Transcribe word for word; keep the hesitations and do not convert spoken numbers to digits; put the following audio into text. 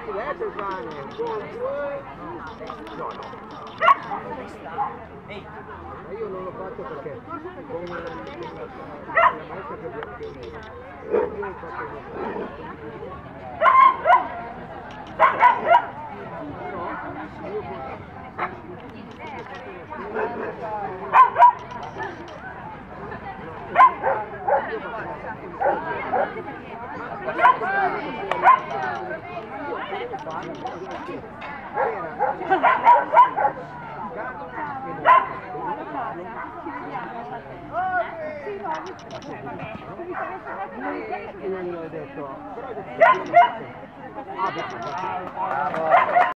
diverso il cane. No, no. Ma io non l'ho fatto perché con la maestra che abbiamo che io ho fatto io gliel'ho detto.